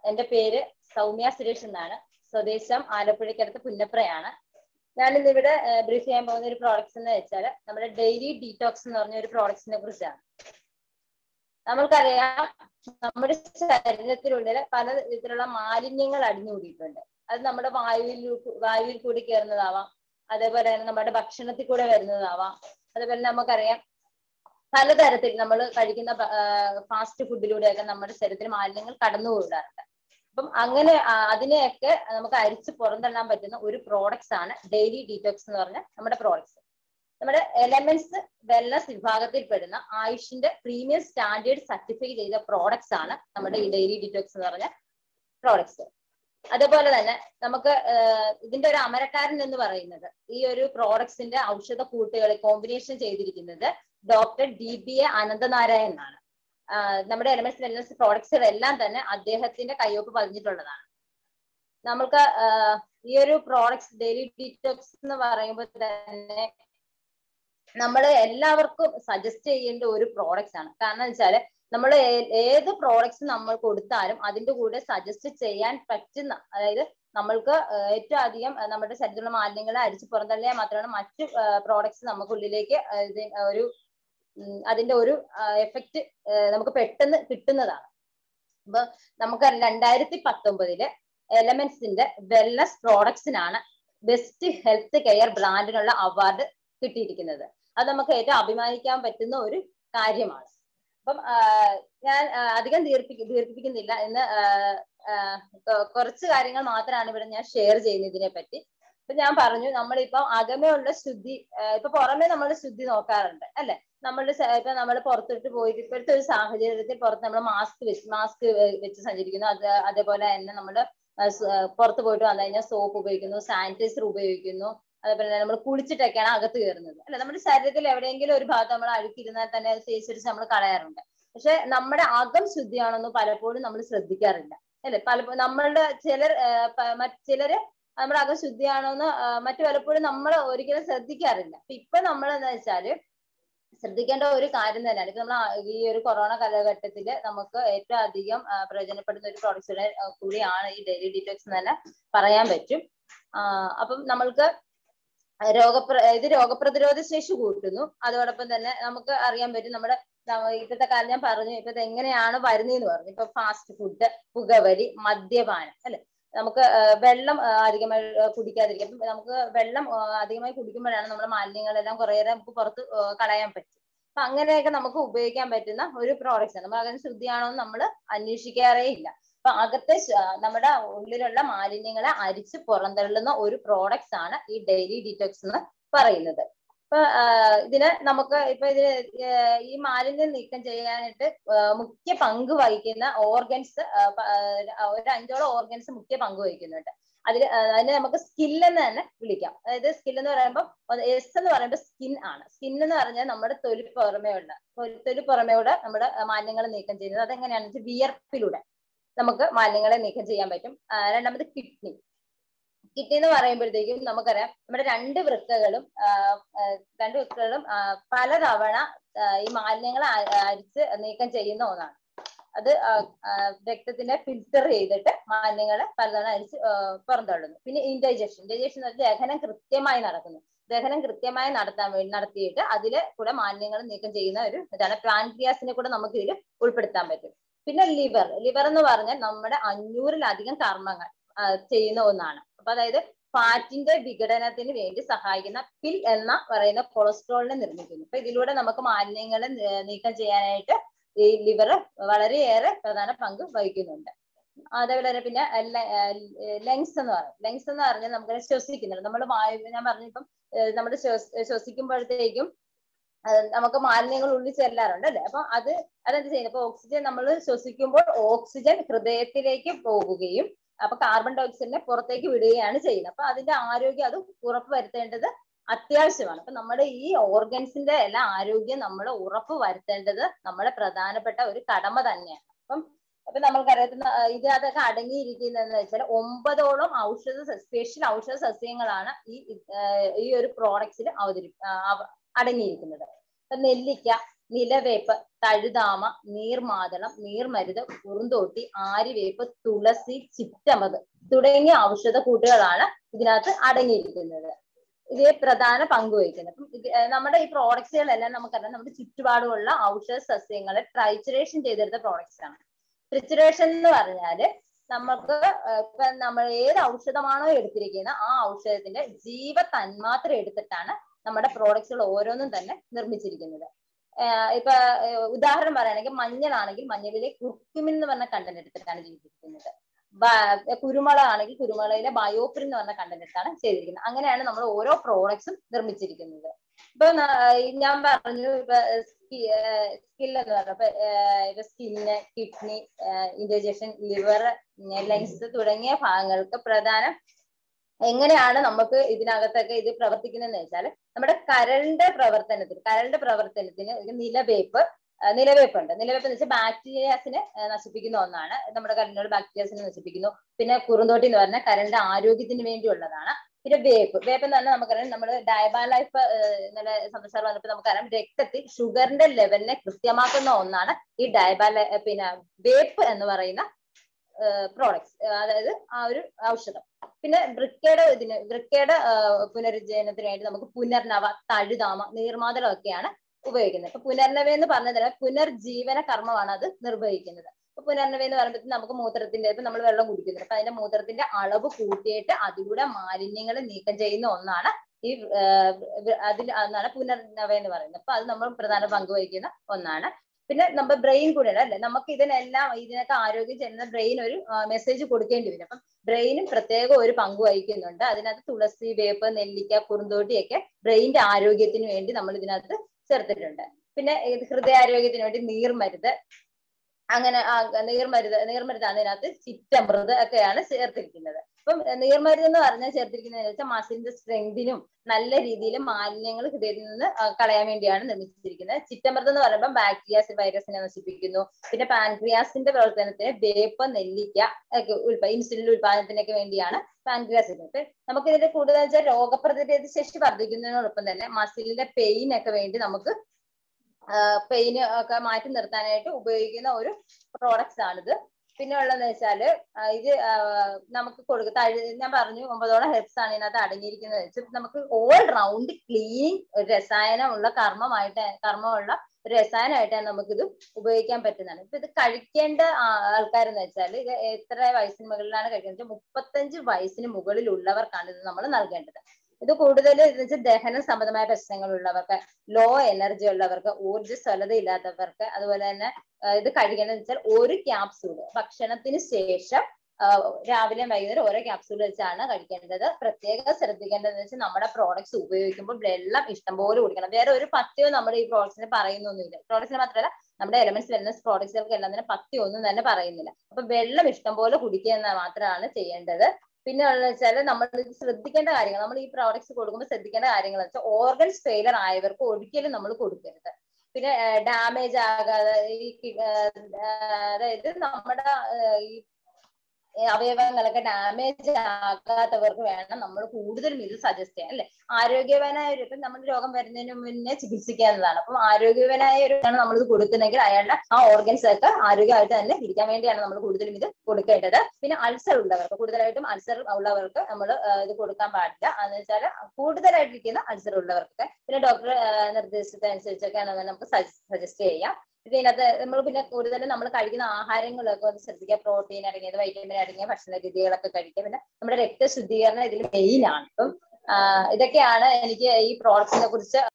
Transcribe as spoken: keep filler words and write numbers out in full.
എന്റെ പേര് സൗമ്യ സുരേഷ് എന്നാണ്. സ്വദേശം ആലപ്പുഴയ്ക്കടുത്ത് പുന്നപ്രയാണ്. ഞാനിന്ന് ഇവിടെ ബ്രീഫ് ചെയ്യാൻ പോകുന്ന ഒരു പ്രോഡക്ട്സ് എന്ന് വെച്ചാൽ നമ്മുടെ ഡെയിലി ഡീറ്റോക്സ് എന്ന് പറഞ്ഞ ഒരു പ്രോഡക്ട്സിനെ കുറിച്ചാണ്. നമ്മൾക്കറിയാം, നമ്മുടെ ശരീരത്തിനുള്ളിൽ പല വിധത്തിലുള്ള മാലിന്യങ്ങൾ അടിഞ്ഞുകൂടിയിട്ടുണ്ട്. അത് നമ്മുടെ വായുവിൽ വായുവിൽ കൂടി കയറുന്നതാവാം, അതേപോലെ തന്നെ നമ്മുടെ ഭക്ഷണത്തിൽ കൂടെ വരുന്നതാവാം. അതേപോലെ നമുക്കറിയാം പലതരത്തിൽ നമ്മൾ കഴിക്കുന്ന ഫാസ്റ്റ് ഫുഡിലൂടെയൊക്കെ നമ്മുടെ ശരീരത്തിൽ മാലിന്യങ്ങൾ കടന്നുകൂടാറുണ്ട്. അപ്പം അങ്ങനെ അതിനെയൊക്കെ നമുക്ക് അരിച്ച് പുറന്തള്ളാൻ പറ്റുന്ന ഒരു പ്രോഡക്ട്സ് ആണ് ഡെയിലി ഡീറ്റോക്സ് എന്ന് പറഞ്ഞ നമ്മുടെ പ്രോഡക്ട്സ്. നമ്മുടെ എലമെന്റ്സ് വെൽനസ് വിഭാഗത്തിൽപ്പെടുന്ന ആയുഷിന്റെ പ്രീമിയം സ്റ്റാൻഡേർഡ് സർട്ടിഫൈ ചെയ്ത പ്രോഡക്ട്സ് ആണ് നമ്മുടെ ഈ ഡെയിലി ഡീറ്റോക്സ് എന്ന് പറഞ്ഞ പ്രോഡക്ട്സ്. അതേപോലെ തന്നെ നമുക്ക് ഇതിന്റെ ഒരു അമരക്കാരൻ എന്ന് പറയുന്നത് ഈ ഒരു പ്രോഡക്ട്സിന്റെ ഔഷധ കൂട്ടുകളെ കോമ്പിനേഷൻ ചെയ്തിരിക്കുന്നത് doctor D B A Ananthanarayanan ആണ്. നമ്മുടെ എലമെന്റ്സ് വെൽനസ് പ്രോഡക്ട്സുകളെല്ലാം തന്നെ അദ്ദേഹത്തിന്റെ കയ്യൊപ്പ് പതിഞ്ഞിട്ടുള്ളതാണ്. നമുക്ക് ഈ ഒരു പ്രോഡക്ട്സ് ഡെയിലി ഡീറ്റോക്സ് എന്ന് പറയുമ്പോൾ തന്നെ നമ്മൾ എല്ലാവർക്കും സജസ്റ്റ് ചെയ്യേണ്ട ഒരു പ്രോഡക്ട്സ് ആണ്. കാരണം എന്ന് വെച്ചാല് നമ്മൾ ഏത് പ്രോഡക്ട്സ് നമ്മൾ കൊടുത്താലും അതിന്റെ കൂടെ സജസ്റ്റ് ചെയ്യാൻ പറ്റുന്ന, അതായത് നമ്മൾക്ക് ഏറ്റവും അധികം നമ്മുടെ ശരീരത്തിലുള്ള മാലിന്യങ്ങളെ അരിച്ച് പുറന്തള്ളിയാൽ മാത്രമാണ് മറ്റു പ്രോഡക്ട്സ് നമുക്കുള്ളിലേക്ക് ഒരു അതിന്റെ ഒരു എഫക്റ്റ് നമുക്ക് പെട്ടെന്ന് കിട്ടുന്നതാണ്. അപ്പൊ നമുക്ക് രണ്ടായിരത്തി പത്തൊമ്പതില് എലമെന്റ്സിന്റെ വെൽനസ് പ്രോഡക്ട്സിനാണ് ബെസ്റ്റ് ഹെൽത്ത് കെയർ ബ്രാൻഡിനുള്ള അവാർഡ് കിട്ടിയിരിക്കുന്നത്. അത് നമുക്ക് ഏറ്റവും അഭിമാനിക്കാൻ പറ്റുന്ന ഒരു കാര്യമാണ്. അപ്പം ഞാൻ അധികം ദീർഘിപ്പി ദീർഘിപ്പിക്കുന്നില്ല എന്ന് കുറച്ച് കാര്യങ്ങൾ മാത്രമാണ് ഇവിടെ ഞാൻ ഷെയർ ചെയ്യുന്നത് ഇതിനെ പറ്റി. ഇപ്പൊ ഞാൻ പറഞ്ഞു, നമ്മളിപ്പോ അകമയുള്ള ശുദ്ധി, ഇപ്പൊ പുറമെ നമ്മൾ ശുദ്ധി നോക്കാറുണ്ട് അല്ലെ. നമ്മളുടെ ഇപ്പൊ നമ്മൾ പുറത്തോട്ട് പോയിട്ട് ഇപ്പോഴത്തെ ഒരു സാഹചര്യത്തിൽ പുറത്ത് നമ്മൾ മാസ്ക് വെച്ച് മാസ്ക് വെച്ച് സഞ്ചരിക്കുന്നു. അത് അതേപോലെ തന്നെ നമ്മൾ പുറത്ത് പോയിട്ട് വന്നു കഴിഞ്ഞാൽ സോപ്പ് ഉപയോഗിക്കുന്നു, സാനിറ്റൈസർ ഉപയോഗിക്കുന്നു. അതേപോലെ തന്നെ നമ്മൾ കുളിച്ചിട്ടൊക്കെയാണ് അകത്ത് കയറുന്നത് അല്ലെ. നമ്മുടെ ശരീരത്തിൽ എവിടെയെങ്കിലും ഒരു ഭാഗത്ത് നമ്മൾ അഴുക്കിരുന്നാൽ തന്നെ അത് തേച്ചടിച്ച് നമ്മൾ കളയാറുണ്ട്. പക്ഷെ നമ്മുടെ അകം ശുദ്ധിയാണെന്ന് പലപ്പോഴും നമ്മൾ ശ്രദ്ധിക്കാറില്ല അല്ലെ. പലപ്പോഴും നമ്മളുടെ ചിലർ ചിലര് നമ്മുടെ അകം ശുദ്ധിയാണോന്ന് മറ്റു പലപ്പോഴും നമ്മൾ ഒരിക്കലും ശ്രദ്ധിക്കാറില്ല. അപ്പൊ ഇപ്പൊ നമ്മൾ എന്താ വെച്ചാല് ശ്രദ്ധിക്കേണ്ട ഒരു കാര്യം തന്നെയാണ്. ഇപ്പൊ നമ്മൾ ഈ ഒരു കൊറോണ കാലഘട്ടത്തില് നമുക്ക് ഏറ്റവും അധികം പ്രയോജനപ്പെടുന്ന ഒരു പ്രോഡക്ട്സിനെ കൂടിയാണ് ഈ ഡെയിലി ഡീറ്റോക്സ് എന്ന് തന്നെ പറയാൻ പറ്റും. അപ്പം നമ്മൾക്ക് രോഗപ്ര ഇത് രോഗപ്രതിരോധ ശേഷി കൂട്ടുന്നു. അതോടൊപ്പം തന്നെ നമുക്ക് അറിയാൻ പറ്റും നമ്മുടെ ഇപ്പോഴത്തെ കാലം ഞാൻ പറഞ്ഞു ഇപ്പൊ എങ്ങനെയാണ് വരുന്നതെന്ന് പറഞ്ഞു. ഇപ്പൊ ഫാസ്റ്റ് ഫുഡ്, പുകവലി, മദ്യപാനം അല്ലെ. നമുക്ക് വെള്ളം അധികമായി കുടിക്കാതിരിക്കും. നമുക്ക് വെള്ളം അധികമായി കുടിക്കുമ്പോഴാണ് നമ്മുടെ മാലിന്യങ്ങളെല്ലാം കുറേയേറെ നമുക്ക് പുറത്ത് കളയാൻ പറ്റും. അപ്പൊ അങ്ങനെയൊക്കെ നമുക്ക് ഉപയോഗിക്കാൻ പറ്റുന്ന ഒരു പ്രോഡക്റ്റ്സ് ആണ്. നമ്മൾ അങ്ങനെ ശുദ്ധിയാണോ എന്ന് നമ്മൾ അന്വേഷിക്കാറേ ഇല്ല. അപ്പൊ അകത്തെ നമ്മുടെ ഉള്ളിലുള്ള മാലിന്യങ്ങളെ അരിച്ച് പുറന്തള്ളുന്ന ഒരു പ്രോഡക്ട്സ് ആണ് ഈ ഡെയിലി ഡീറ്റോക്സ് എന്ന് പറയുന്നത്. ഇപ്പൊ ഇതിന് നമുക്ക് ഇപ്പൊ ഇതിന് ഈ മാലിന്യം നീക്കം ചെയ്യാനായിട്ട് മുഖ്യ പങ്ക് വഹിക്കുന്ന ഓർഗൻസ് ഒരു അഞ്ചോളം ഓർഗൻസ് മുഖ്യ പങ്ക് വഹിക്കുന്നുണ്ട്. അതിൽ അതിനെ നമുക്ക് സ്കിൽ എന്ന് തന്നെ വിളിക്കാം. അതായത് സ്കിൽ എന്ന് പറയുമ്പോൾ എസ് എന്ന് പറയുമ്പോൾ സ്കിൻ ആണ്. സ്കിൻ എന്ന് പറഞ്ഞാൽ നമ്മുടെ തൊലി പുറമേയുള്ള തൊലി പുറമേയുടെ നമ്മുടെ മാലിന്യങ്ങൾ നീക്കം ചെയ്യുന്നത്. അതെങ്ങനെയാണെന്ന് വെച്ചാൽ വിയർപ്പിലൂടെ നമുക്ക് മാലിന്യങ്ങളെ നീക്കം ചെയ്യാൻ പറ്റും. രണ്ടാമത് കിഡ്നി. കിഡ്നി എന്ന് പറയുമ്പോഴത്തേക്കും നമുക്കറിയാം നമ്മുടെ രണ്ട് വൃക്കകളും രണ്ട് വൃക്കകളും പലതവണ ഈ മാലിന്യങ്ങൾ അരിച്ച് നീക്കം ചെയ്യുന്ന ഒന്നാണ്. അത് രക്തത്തിനെ ഫിൽറ്റർ ചെയ്തിട്ട് മാലിന്യങ്ങളെ പലതവണ അരിച്ച് പുറന്തള്ളുന്നു. പിന്നെ ഇൻഡൈജഷൻ. ഇൻഡൈജഷൻ എന്ന് പറഞ്ഞാൽ ദഹനം കൃത്യമായി നടക്കുന്നു. ദഹനം കൃത്യമായി നടത്താൻ വേണ്ടി നടത്തിയിട്ട് അതിൽ കൂടെ മാലിന്യങ്ങൾ നീക്കം ചെയ്യുന്ന ഒരു ഇതാണ്. പാൻക്രിയാസിനെ കൂടെ നമുക്ക് ഇതിൽ ഉൾപ്പെടുത്താൻ പറ്റും. പിന്നെ ലിവർ. ലിവർ എന്ന് പറഞ്ഞാൽ നമ്മുടെ അഞ്ഞൂറിലധികം കർമ്മങ്ങൾ ചെയ്യുന്ന ഒന്നാണ്. അപ്പൊ അതായത് ഫാറ്റിന്റെ വിഘടനത്തിന് വേണ്ടി സഹായിക്കുന്ന പിൽ എന്ന പറയുന്ന കൊളസ്ട്രോളിനെ നിർമ്മിക്കുന്നു. അപ്പൊ ഇതിലൂടെ നമുക്ക് മാലിന്യങ്ങളെ നീക്കം ചെയ്യാനായിട്ട് ഈ ലിവർ വളരെയേറെ പ്രധാന പങ്ക് വഹിക്കുന്നുണ്ട്. അതേപോലെ തന്നെ പിന്നെ ലങ്സ് എന്ന് പറയും. ലങ്സ് എന്ന് പറഞ്ഞാൽ നമുക്ക് ശ്വസിക്കുന്നുണ്ട്. നമ്മൾ വായു ഞാൻ പറഞ്ഞു ഇപ്പം നമ്മൾ ശ്വസിക്കുമ്പോഴത്തേക്കും നമുക്ക് മാലിന്യങ്ങൾ ഉള്ളിൽ ചെല്ലാറുണ്ട് അല്ലെ. അപ്പൊ അത് അതെന്ത് ചെയ്യുന്നത്, ഇപ്പൊ ഓക്സിജൻ നമ്മൾ ശ്വസിക്കുമ്പോൾ ഓക്സിജൻ ഹൃദയത്തിലേക്ക് പോകുകയും അപ്പൊ കാർബൺ ഡൈ ഓക്സൈഡിനെ പുറത്തേക്ക് വിടുകയാണ് ചെയ്യുന്നത്. അപ്പൊ അതിന്റെ ആരോഗ്യം അത് ഉറപ്പുവരുത്തേണ്ടത് അത്യാവശ്യമാണ്. അപ്പൊ നമ്മുടെ ഈ ഓർഗൻസിന്റെ എല്ലാ ആരോഗ്യം നമ്മൾ ഉറപ്പ് വരുത്തേണ്ടത് നമ്മുടെ പ്രധാനപ്പെട്ട ഒരു കടമ തന്നെയാണ്. അപ്പം അപ്പൊ നമ്മൾക്കറിയാവുന്ന ഇത് അതൊക്കെ അടങ്ങിയിരിക്കുന്നതെന്ന് വെച്ചാൽ ഒമ്പതോളം ഔഷധ സ്പെഷ്യൽ ഔഷധ സസ്യങ്ങളാണ് ഈ ഈ ഒരു പ്രോഡക്ട്സിൽ അവതരി അടങ്ങിയിരിക്കുന്നത്. ഇപ്പൊ നെല്ലിക്ക, നിലവേപ്പ്, തഴുതാമ, നീർമാതളം, നീർമരുത്, കുറുന്തോട്ടി, ആര്യവേപ്പ്, തുളസി, ചിറ്റമത് തുടങ്ങിയ ഔഷധ കൂട്ടുകളാണ് ഇതിനകത്ത് അടങ്ങിയിരിക്കുന്നത്. ഇത് പ്രധാന പങ്ക് വഹിക്കുന്നത്. അപ്പം നമ്മുടെ ഈ പ്രോഡക്ട്സുകളെല്ലാം നമുക്കറിയാം നമ്മുടെ ചുറ്റുപാടുമുള്ള ഔഷധ സസ്യങ്ങളെ ട്രൈച്ചുറേഷൻ ചെയ്തെടുത്ത പ്രോഡക്ട്സ് ആണ്. ട്രിച്ചുറേഷൻ എന്ന് പറഞ്ഞാല് നമുക്ക് ഇപ്പൊ നമ്മൾ ഏത് ഔഷധമാണോ എടുത്തിരിക്കുന്നത് ആ ഔഷധത്തിന്റെ ജീവ തന്മാത്ര എടുത്തിട്ടാണ് നമ്മുടെ പ്രോഡക്ട്സുകൾ ഓരോന്നും തന്നെ നിർമ്മിച്ചിരിക്കുന്നത്. ഇപ്പൊ ഉദാഹരണം പറയുകയാണെങ്കിൽ മഞ്ഞളാണെങ്കിൽ മഞ്ഞളിലെ കുർക്കുമിൻ എന്ന് പറഞ്ഞ കണ്ടന്റ് എടുത്തിട്ടാണ് ചെയ്തിരിക്കുന്നത്. കുരുമുളക് ആണെങ്കിൽ കുരുമുളകിലെ ബയോപ്രിൻ എന്ന് പറഞ്ഞ കണ്ടന്റ് എടുത്താണ് ചെയ്തിരിക്കുന്നത്. അങ്ങനെയാണ് നമ്മൾ ഓരോ പ്രോഡക്ട്സും നിർമ്മിച്ചിരിക്കുന്നത്. ഇപ്പൊ ഞാൻ പറഞ്ഞു ഇപ്പൊ സ്കിൽ എന്ന് പറഞ്ഞപ്പോ ഇപ്പൊ skin, kidney, indigestion, liver, lungs തുടങ്ങിയ ഭാഗങ്ങൾക്ക് പ്രധാനം എങ്ങനെയാണ് നമുക്ക് ഇതിനകത്തൊക്കെ ഇത് പ്രവർത്തിക്കുന്നതെന്ന് വെച്ചാൽ നമ്മുടെ കരളിന്റെ പ്രവർത്തനത്തിന് കരളിന്റെ പ്രവർത്തനത്തിന് നിലവേപ്പ് നിലവേപ്പുണ്ട്. നിലവേപ്പ് എന്ന് വെച്ചാൽ ബാക്ടീരിയാസിനെ നശിപ്പിക്കുന്ന ഒന്നാണ്. നമ്മുടെ കരളിലുള്ള ബാക്ടീരിയാസിനെ നശിപ്പിക്കുന്നു. പിന്നെ കുറുന്തോട്ടി എന്ന് പറഞ്ഞാൽ കരളിന്റെ ആരോഗ്യത്തിന് വേണ്ടിയുള്ളതാണ്. പിന്നെ വേപ്പ് വേപ്പ് എന്ന് പറഞ്ഞാൽ നമുക്കറിയാം നമ്മൾ ഡയബാ ലൈഫ് ഇന്നലെ സംസാരം വന്നപ്പോൾ നമുക്കറിയാം രക്തത്തിൽ ഷുഗറിന്റെ ലെവലിനെ കൃത്യമാക്കുന്ന ഒന്നാണ് ഈ ഡയബാ പിന്നെ വേപ്പ് എന്ന് പറയുന്ന പ്രോഡക്ട്സ്, അതായത് ആ ഒരു ഔഷധം. പിന്നെ വൃക്കയുടെ ഇതിന് വൃക്കയുടെ പുനരുജ്ജീവനത്തിന് വേണ്ടി നമുക്ക് പുനർനവ, തഴുതാമ, നീർമാതളം ഒക്കെയാണ് ഉപയോഗിക്കുന്നത്. ഇപ്പൊ പുനർനവ എന്ന് പറഞ്ഞാൽ പുനർജീവന കർമ്മമാണ് അത് നിർവഹിക്കുന്നത്. ഇപ്പൊ പുനർനവ എന്ന് പറയുമ്പോൾ നമുക്ക് മൂത്രത്തിന്റെ ഇപ്പൊ നമ്മൾ വെള്ളം കുടിക്കുന്നത് അപ്പൊ അതിന്റെ മൂത്രത്തിന്റെ അളവ് കൂട്ടിയിട്ട് അതിലൂടെ മാലിന്യങ്ങൾ നീക്കം ചെയ്യുന്ന ഒന്നാണ് ഈ അതിൽ അതാണ് പുനർനവ എന്ന് പറയുന്നത്. അപ്പൊ അത് നമ്മൾ പ്രധാന പങ്ക് വഹിക്കുന്ന ഒന്നാണ്. പിന്നെ നമ്മുടെ ബ്രെയിൻ കൂടെ അല്ലെ, നമുക്ക് ഇതിനെല്ലാം ഇതിനൊക്കെ ആരോഗ്യം ചെയ്യുന്ന ബ്രെയിൻ ഒരു മെസ്സേജ് കൊടുക്കേണ്ടി വരും. അപ്പം ബ്രെയിനും പ്രത്യേക ഒരു പങ്ക് വഹിക്കുന്നുണ്ട്. അതിനകത്ത് തുളസി, വേപ്പ്, നെല്ലിക്ക, കുറുന്തോട്ടിയൊക്കെ ബ്രെയിനിന്റെ ആരോഗ്യത്തിന് വേണ്ടി നമ്മൾ ഇതിനകത്ത് ചേർത്തിട്ടുണ്ട്. പിന്നെ ഹൃദയാരോഗ്യത്തിന് വേണ്ടി നീർമരുത്, അങ്ങനെ നീർമരുത് നീർമരുതാണ് ഇതിനകത്ത് ചിറ്റമൃത് ഒക്കെയാണ് ചേർത്തിരിക്കുന്നത്. അപ്പം നീർമരുത് എന്ന് പറഞ്ഞാൽ ചേർത്തിരിക്കുന്നത് വെച്ചാൽ മസിലിന്റെ സ്ട്രെങ്തിനും നല്ല രീതിയിൽ മാലിന്യങ്ങൾ ഹൃദയത്തിൽ നിന്ന് കളയാൻ വേണ്ടിയാണ് നിർമ്മിച്ചിരിക്കുന്നത്. ചിറ്റമൃത് എന്ന് പറയുമ്പോൾ ബാക്ടീരിയാസ്, വൈറസിനെ നശിപ്പിക്കുന്നു. പിന്നെ പാൻക്രിയാസിന്റെ പ്രവർത്തനത്തിന് വേപ്പ്, നെല്ലിക്ക ഒക്കെ ഉൽപ്പ ഇൻസുലിൻ ഉൽപാദനത്തിനൊക്കെ വേണ്ടിയാണ് പാൻക്രിയാസ്. ഇപ്പൊ നമുക്ക് ഇതിന്റെ കൂടുതൽ വെച്ചാൽ രോഗപ്രതിരോധ ശേഷി വർദ്ധിക്കുന്നതിനോടൊപ്പം തന്നെ മസിലിന്റെ പെയിൻ ഒക്കെ വേണ്ടി നമുക്ക് പെയിന് ഒക്കെ മാറ്റി നിർത്താനായിട്ട് ഉപയോഗിക്കുന്ന ഒരു പ്രോഡക്ട്സ് ആണിത്. പിന്നെ ഉള്ളതെന്ന് വെച്ചാല് ഇത് നമുക്ക് കൊടുക്ക ഞാൻ പറഞ്ഞു ഒമ്പതോളം ഹെർബ്സ് ആണ് ഇതിനകത്ത് അടങ്ങിയിരിക്കുന്നത് വെച്ച് നമുക്ക് ഓൾ റൗണ്ട് ക്ലീൻ രസായനമുള്ള കർമ്മമായിട്ട് കർമ്മമുള്ള ഒരു രസായനമായിട്ടാണ് നമുക്കിത് ഉപയോഗിക്കാൻ പറ്റുന്നതാണ്. ഇപ്പൊ ഇത് കഴിക്കേണ്ട ആൾക്കാരെന്ന് വെച്ചാൽ ഇത് എത്ര വയസ്സിന് മുകളിലാണ് കഴിക്കുന്നത്? മുപ്പത്തഞ്ച് വയസ്സിന് മുകളിലുള്ളവർക്കാണ് ഇത് നമ്മൾ നൽകേണ്ടത്. ഇത് കൂടുതൽ ദഹന സംബന്ധമായ പ്രശ്നങ്ങൾ ഉള്ളവർക്ക്, ലോ എനർജി ഉള്ളവർക്ക്, ഊർജ്ജസ്വലത ഇല്ലാത്തവർക്ക്, അതുപോലെ തന്നെ ഇത് കഴിക്കേണ്ടതെന്ന് വെച്ചാൽ ഒരു ക്യാപ്സൂൾ ഭക്ഷണത്തിന് ശേഷം രാവിലെ വൈകുന്നേരം ഓരോ ക്യാപ്സൂൾ വെച്ചാണ് കഴിക്കേണ്ടത്. പ്രത്യേകം ശ്രദ്ധിക്കേണ്ടതെന്ന് വെച്ചാൽ നമ്മുടെ പ്രോഡക്ട്സ് ഉപയോഗിക്കുമ്പോൾ വെള്ളം ഇഷ്ടംപോലെ കുടിക്കണം. വേറെ ഒരു പഥ്യവും നമ്മുടെ ഈ പ്രോഡക്ട്സിന് പറയുന്നൊന്നുമില്ല. പ്രോഡക്ട്സിന് മാത്രമല്ല നമ്മുടെ എലമെന്റ്സ് വെൽനസ് പ്രോഡക്ട്സുകൾക്ക് എല്ലാം തന്നെ പഥ്യമൊന്നും തന്നെ പറയുന്നില്ല. അപ്പൊ വെള്ളം ഇഷ്ടംപോലെ കുടിക്കുക എന്ന് മാത്രമാണ് ചെയ്യേണ്ടത്. പിന്നെ ഉള്ളത് വെച്ചാൽ നമ്മൾ ശ്രദ്ധിക്കേണ്ട കാര്യങ്ങൾ, നമ്മൾ ഈ പ്രോഡക്ട്സ് കൊടുക്കുമ്പോൾ ശ്രദ്ധിക്കേണ്ട കാര്യങ്ങൾ വെച്ചാൽ ഓർഗൻസ് ഫെയിലർ ആയവർക്ക് ഒരിക്കലും നമ്മൾ കൊടുക്കരുത്. പിന്നെ ഡാമേജ് ആകാതെ ഈ അതായത് നമ്മുടെ ഈ അവയവങ്ങളൊക്കെ ഡാമേജ് ആകാത്തവർക്ക് വേണം നമ്മൾ കൂടുതലും ഇത് സജസ്റ്റ് ചെയ്യാം അല്ലെ. ആരോഗ്യവാനായ ഒരു ഇപ്പം നമ്മുടെ രോഗം വരുന്നതിന് മുന്നേ ചികിത്സിക്കാവുന്നതാണ്. അപ്പം ആരോഗ്യവാനായ ഒരു നമ്മളിത് കൊടുക്കുന്നെങ്കിൽ അയാളുടെ ആ ഓർഗൻസ് ഒക്കെ ആരോഗ്യമായിട്ട് തന്നെ ഇരിക്കാൻ വേണ്ടിയാണ് നമ്മൾ കൂടുതലും ഇത് കൊടുക്കേണ്ടത്. പിന്നെ അൾസർ ഉള്ളവർക്ക്, കൂടുതലായിട്ടും അൾസർ ഉള്ളവർക്ക് നമ്മൾ ഇത് കൊടുക്കാൻ പാടില്ല. എന്ന് വെച്ചാൽ കൂടുതലായിട്ടിരിക്കുന്ന അൾസർ ഉള്ളവർക്കൊക്കെ പിന്നെ ഡോക്ടർ നിർദ്ദേശിച്ചതനുസരിച്ചൊക്കെയാണ് നമുക്ക് സജസ്റ്റ് ചെയ്യാം. ഇതിനകത്ത് നമ്മൾ പിന്നെ കൂടുതലും നമ്മൾ കഴിക്കുന്ന ആഹാരങ്ങളൊക്കെ ഒന്ന് ശ്രദ്ധിക്കുക. പ്രോട്ടീൻ അടങ്ങിയത്, വൈറ്റമിൻ അടങ്ങിയ ഭക്ഷണ രീതികളൊക്കെ കഴിക്കുക. പിന്നെ നമ്മുടെ രക്തശുദ്ധീകരണം ഇതിൽ മെയിൻ ആണ്. അപ്പം ഇതൊക്കെയാണ് എനിക്ക് ഈ പ്രോഡക്റ്റിനെ കുറിച്ച്